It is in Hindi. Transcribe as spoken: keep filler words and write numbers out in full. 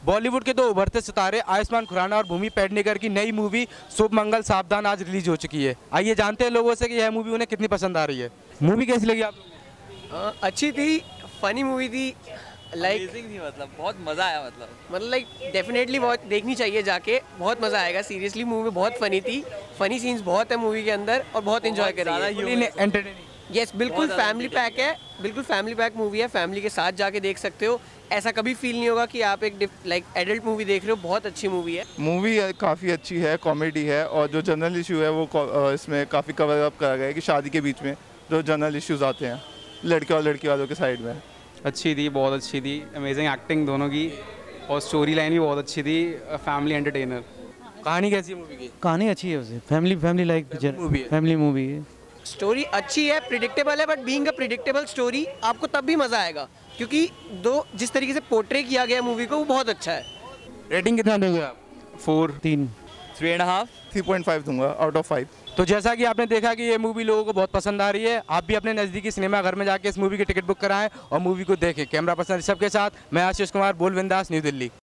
बॉलीवुड के दो उभरते सितारे आयुष्मान खुराना और भूमि पेडनेकर की नई मूवी शुभ मंगल सावधान आज रिलीज हो चुकी है। आइए जानते हैं लोगों से कि यह मूवी उन्हें कितनी पसंद आ रही है। मूवी कैसी लगी आप लोगों को? अच्छी थी, फनी मूवी थी, लाइक थी, मतलब बहुत मज़ा आया। मतलब मतलब लाइक डेफिनेटली बहुत देखनी चाहिए जाके, बहुत मज़ा आएगा। सीरियसली मूवी बहुत फनी थी, फनी सीन्स बहुत है मूवी के अंदर और बहुत इंजॉय करेंगे। एंटरटेनिंग। यस, बिल्कुल फैमिली पैक है, बिल्कुल फैमिली पैक मूवी है। फैमिली के साथ जाके देख सकते हो, ऐसा कभी फील नहीं होगा कि आप एक लाइक एडल्ट मूवी देख रहे हो। बहुत अच्छी मूवी है। मूवी काफ़ी अच्छी है, कॉमेडी है और जो जनरल इशू है वो को- इसमें काफ़ी कवर अप करा गया है कि शादी के बीच में जो जनरल इश्यूज आते हैं लड़के और लड़की वालों के साइड में। अच्छी थी, बहुत अच्छी थी, अमेजिंग एक्टिंग दोनों की और स्टोरी लाइन भी बहुत अच्छी थी। Family entertainer. कहानी कैसी है मूवी की? कहानी अच्छी है, उसे family family like picture, movie है। फैमिली मूवी है। स्टोरी अच्छी है, प्रिडिक्टेबल है, but being a predictable story आपको तब भी मज़ा आएगा क्योंकि दो जिस तरीके से पोर्ट्रे किया गया मूवी को वो बहुत अच्छा है। रेटिंग कितना दोगे आप? फोर तीन three and half three point five दूंगा आउट ऑफ फाइव। तो जैसा कि आपने देखा कि ये मूवी लोगों को बहुत पसंद आ रही है, आप भी अपने नज़दीकी सिनेमा घर में जाके इस मूवी की टिकट बुक कराएं और मूवी को देखें। कैमरा पर्सन ऋषभ के साथ मैं आशीष कुमार, बोल बिंदास, न्यू दिल्ली।